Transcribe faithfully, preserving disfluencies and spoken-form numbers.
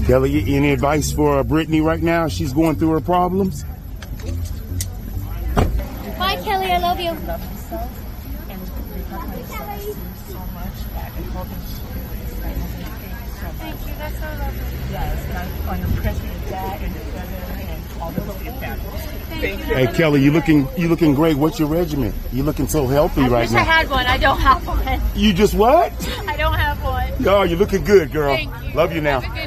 Kelly, any advice for Brittany right now? She's going through her problems. Bye, Kelly. I love you. Love himself and recover himself so much that and hoping Thank you. That's so lovely. yes, and I'm on the press with your dad and your brother and all the rest of your family. Thank you. Hey Kelly, you looking you looking great. What's your regimen? You looking so healthy I right wish now. I had one. I don't have one. You just what? I don't have one. No, you're looking good, girl. Thank you. Love you now. Have a good